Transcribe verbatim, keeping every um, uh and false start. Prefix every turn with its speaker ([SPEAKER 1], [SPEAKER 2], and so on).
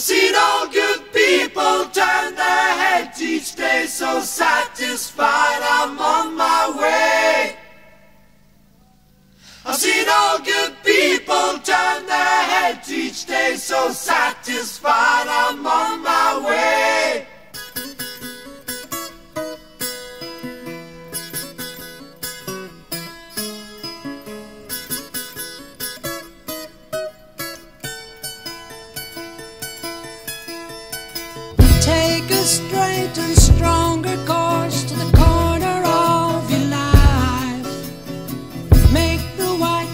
[SPEAKER 1] I've seen all good people turn their heads each day, so satisfied I'm on my way. I've seen all good people turn their heads each day, so satisfied I'm on my way.
[SPEAKER 2] Take a straight and stronger course.